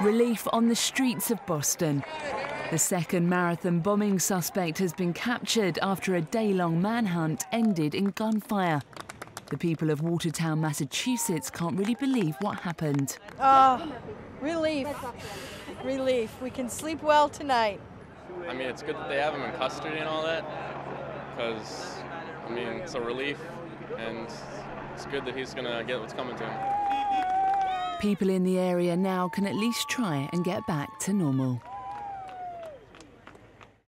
Relief on the streets of Boston. The second marathon bombing suspect has been captured after a day-long manhunt ended in gunfire. The people of Watertown, Massachusetts can't really believe what happened. Relief. Relief. We can sleep well tonight. I mean, it's good that they have him in custody and all that, because, I mean, it's a relief, and it's good that he's going to get what's coming to him. People in the area now can at least try and get back to normal.